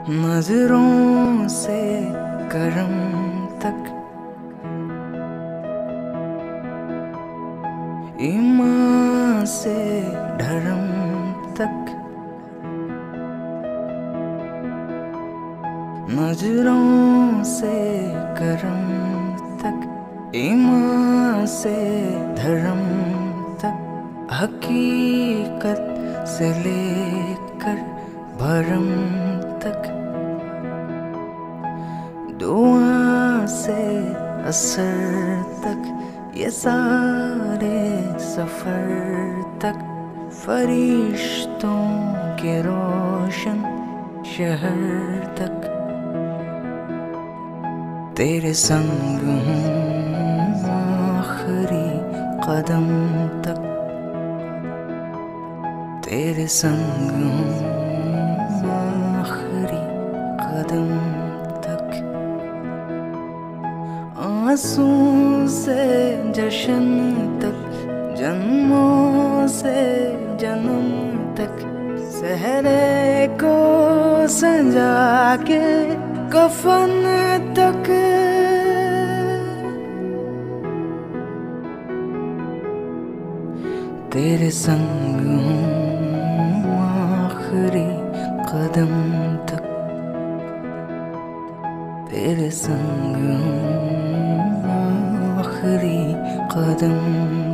नजरों से करम तक, ईमान से धर्म तक, नजरों से करम तक, ईमान से धर्म तक, हकीकत से लेकर भरम तक, दुआ से असर तक, ये सारे सफर तक, फरिश्तों के रोशन शहर तक, तेरे संग हूँ आखिरी कदम तक, तेरे संग हूँ आखिरी कदम तक, आंसू से जश्न तक, जन्मों से जन्म तक, सहरे को संजा के कफन तक, तेरे संग हूँ आखिरी कदम तक, तेरे संग हूँ आखिरी कदम